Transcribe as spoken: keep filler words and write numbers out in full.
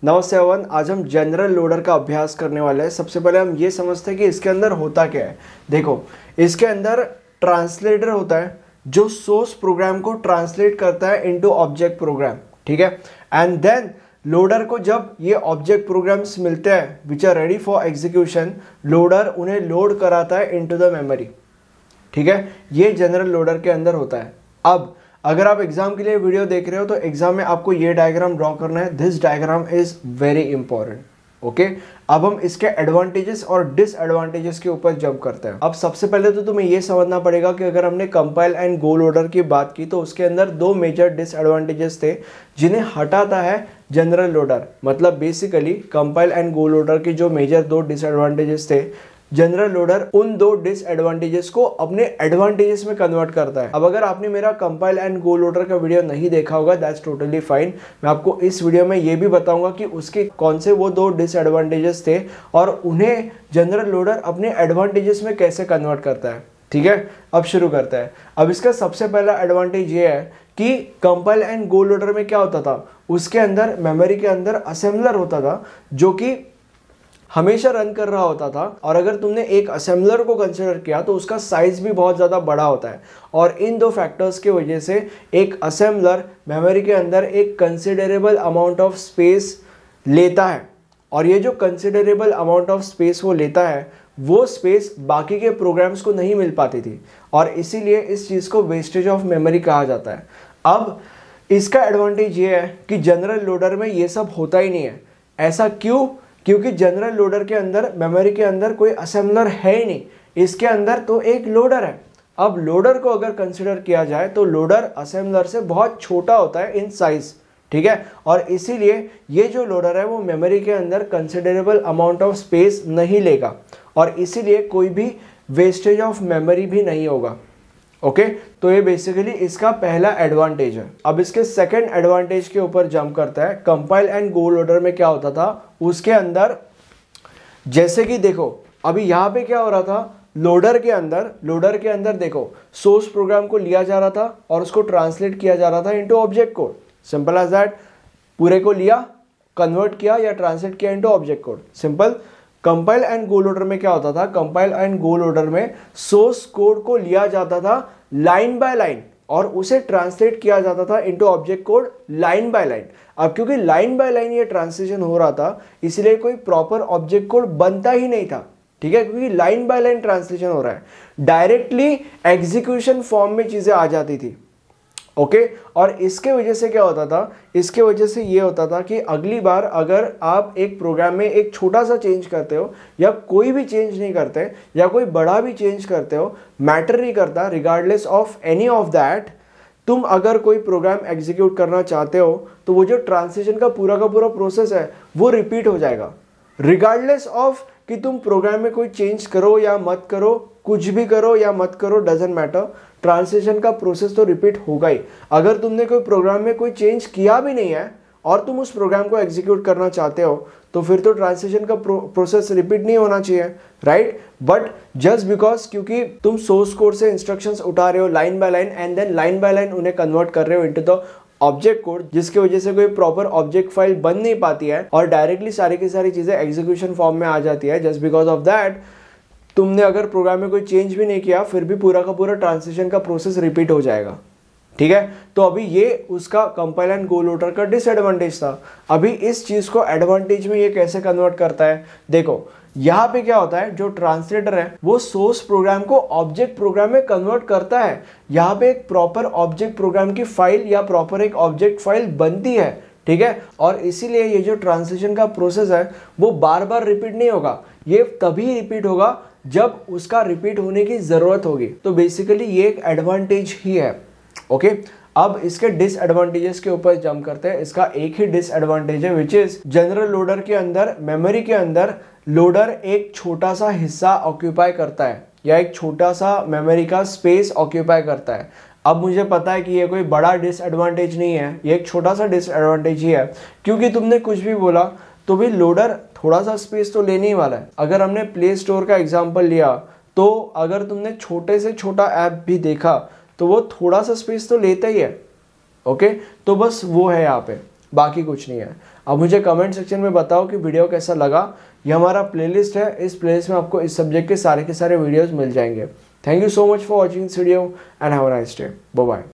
नमस्ते एवरीवन, आज हम जनरल लोडर का अभ्यास करने वाले हैं। सबसे पहले हम ये समझते हैं कि इसके अंदर होता क्या है। देखो, इसके अंदर ट्रांसलेटर होता है जो सोर्स प्रोग्राम को ट्रांसलेट करता है इनटू ऑब्जेक्ट प्रोग्राम, ठीक है। एंड देन लोडर को जब ये ऑब्जेक्ट प्रोग्राम्स मिलते हैं which are ready for execution, loader उन्हें लोड कराता है इनटू द मेमोरी, ठीक है। ये जनरल लोडर के अंदर होता है। अब अगर आप एग्जाम के लिए वीडियो देख रहे हो तो एग्जाम में आपको ये डायग्राम ड्रॉ करना है। This diagram is very important, okay. अब हम इसके एडवांटेजेस और डिसएडवांटेजेस के ऊपर जंप करते हैं। अब सबसे पहले तो तुम्हें ये समझना पड़ेगा कि अगर हमने कंपाइल एंड गो लोडर की बात की तो उसके अंदर दो मेजर डिसएडवांटेजेस थे जिन्हें हटाता है जनरल लोडर। मतलब basically compile and go loader के जो मेजर दो डिसएडवांटेजेस थे, जनरल लोडर उन दो डिसएडवांटेजेस को अपने एडवांटेजेस में कन्वर्ट करता है। अब अगर आपने मेरा कंपाइल एंड गो लोडर का वीडियो नहीं देखा होगा, दैट्स टोटली फाइन। मैं आपको इस वीडियो में ये भी बताऊंगा कि उसके कौन से वो दो डिसएडवांटेजेस थे और उन्हें जनरल लोडर अपने एडवांटेजेस में कैसे कन्वर्ट करता है, ठीक है। अब शुरू करते हैं। अब इसका सबसे पहला एडवांटेज ये है कि कंपाइल एंड गो लोडर में क्या होता था, उसके अंदर मेमोरी के अंदर असेंबलर होता था जो कि हमेशा रन कर रहा होता था। और अगर तुमने एक असेंबलर को कंसिडर किया तो उसका साइज भी बहुत ज़्यादा बड़ा होता है। और इन दो फैक्टर्स की वजह से एक असेंबलर मेमोरी के अंदर एक कंसिडरेबल अमाउंट ऑफ स्पेस लेता है। और ये जो कंसिडरेबल अमाउंट ऑफ स्पेस वो लेता है, वो स्पेस बाकी के प्रोग्राम्स को नहीं मिल पाती थी और इसीलिए इस चीज़ को वेस्टेज ऑफ मेमोरी कहा जाता है। अब इसका एडवांटेज ये है कि जनरल लोडर में ये सब होता ही नहीं है। ऐसा क्यों? क्योंकि जनरल लोडर के अंदर मेमोरी के अंदर कोई असेंबलर है ही नहीं, इसके अंदर तो एक लोडर है। अब लोडर को अगर कंसिडर किया जाए तो लोडर असेंबलर से बहुत छोटा होता है इन साइज, ठीक है। और इसीलिए ये जो लोडर है वो मेमोरी के अंदर कंसिडरेबल अमाउंट ऑफ स्पेस नहीं लेगा और इसीलिए कोई भी वेस्टेज ऑफ मेमोरी भी नहीं होगा, ओके okay? तो ये बेसिकली इसका पहला एडवांटेज है। अब इसके सेकंड एडवांटेज के ऊपर जंप करता है। कंपाइल एंड गो लोडर में क्या होता था, उसके अंदर जैसे कि देखो अभी यहाँ पे क्या हो रहा था, लोडर के अंदर लोडर के अंदर देखो सोर्स प्रोग्राम को लिया जा रहा था और उसको ट्रांसलेट किया जा रहा था into object code. Simple as that. पूरे को लिया, कन्वर्ट किया या ट्रांसलेट किया into object code, simple. Compile and go loader में क्या होता था, कंपाइल एंड गो लोडर में सोर्स कोड को लिया जाता था लाइन बाय लाइन और उसे ट्रांसलेट किया जाता था into object code line by line. अब क्योंकि लाइन बाय लाइन ये ट्रांसलेशन हो रहा था इसलिए कोई प्रॉपर ऑब्जेक्ट कोड बनता ही नहीं था, ठीक है, क्योंकि लाइन बाय लाइन ट्रांसलेशन हो रहा है। डायरेक्टली एग्जीक्यूशन फॉर्म में चीजें आ जाती थी, ओके okay? और इसके वजह से क्या होता था, इसके वजह से ये होता था कि अगली बार अगर आप एक प्रोग्राम में एक छोटा सा चेंज करते हो या कोई भी चेंज नहीं करते या कोई बड़ा भी चेंज करते हो, मैटर नहीं करता, regardless of any of that, तुम अगर कोई प्रोग्राम एग्जीक्यूट करना चाहते हो तो वो जो ट्रांसलेशन का पूरा का पूरा प्रोसेस है वो रिपीट हो जाएगा, रिगार्डलेस ऑफ कि तुम प्रोग्राम में कोई चेंज करो या मत करो, कुछ भी करो या मत करो, डजंट मैटर, ट्रांसलेशन का प्रोसेस तो रिपीट होगा ही। अगर तुमने कोई प्रोग्राम में कोई चेंज किया भी नहीं है और तुम उस प्रोग्राम को एग्जीक्यूट करना चाहते हो तो फिर तो ट्रांसलेशन का प्रो, प्रोसेस रिपीट नहीं होना चाहिए, राइट। बट जस्ट बिकॉज क्योंकि तुम सोर्स कोड से इंस्ट्रक्शंस उठा रहे हो line by line and then line by line उन्हें कन्वर्ट कर रहे हो इनटू द ऑब्जेक्ट कोड, जिसकी वजह से कोई प्रॉपर ऑब्जेक्ट फाइल बन नहीं पाती है और डायरेक्टली सारी की सारी चीजें एग्जीक्यूशन फॉर्म में आ जाती है। जस्ट बिकॉज ऑफ दैट तुमने अगर प्रोग्राम में कोई चेंज भी नहीं किया फिर भी पूरा का पूरा ट्रांसलेशन का प्रोसेस रिपीट हो जाएगा, ठीक है। तो अभी ये उसका कंपाइल एंड गो लोडर का डिसएडवांटेज था। अभी इस चीज को एडवांटेज में ये कैसे कन्वर्ट करता है, देखो यहाँ पे क्या होता है, जो ट्रांसलेटर है वो सोर्स प्रोग्राम को ऑब्जेक्ट प्रोग्राम में कन्वर्ट करता है। यहाँ पे एक प्रॉपर ऑब्जेक्ट प्रोग्राम की फाइल या प्रॉपर एक ऑब्जेक्ट फाइल बनती है, ठीक है। और इसीलिए ये जो ट्रांसलेशन का प्रोसेस है वो बार बार रिपीट नहीं होगा, ये तभी रिपीट होगा जब उसका रिपीट होने की जरूरत होगी। तो बेसिकली ये एक एडवांटेज ही है, ओके। अब इसके डिसएडवांटेजेस के ऊपर जंप करते हैं। इसका एक ही डिसएडवांटेज है विच इज जनरल लोडर के अंदर मेमोरी के अंदर लोडर एक छोटा सा हिस्सा ऑक्यूपाई करता है या एक छोटा सा मेमोरी का स्पेस ऑक्यूपाई करता है। अब मुझे पता है कि ये कोई बड़ा डिसएडवांटेज नहीं है, ये एक छोटा सा डिसएडवांटेज ही है क्योंकि तुमने कुछ भी बोला तो भी लोडर थोड़ा सा स्पेस तो लेने ही वाला है। अगर हमने प्ले स्टोर का एग्जांपल लिया तो अगर तुमने छोटे से छोटा ऐप भी देखा तो वो थोड़ा सा स्पेस तो लेता ही है, ओके। तो बस वो है यहाँ पे बाकी कुछ नहीं है। अब मुझे कमेंट सेक्शन में बताओ कि वीडियो कैसा लगा। ये हमारा प्लेलिस्ट है, इस प्लेलिस्ट में आपको इस सब्जेक्ट के सारे के सारे वीडियोस मिल जाएंगे। Thank you so much for watching this video and have a nice day. Bye bye.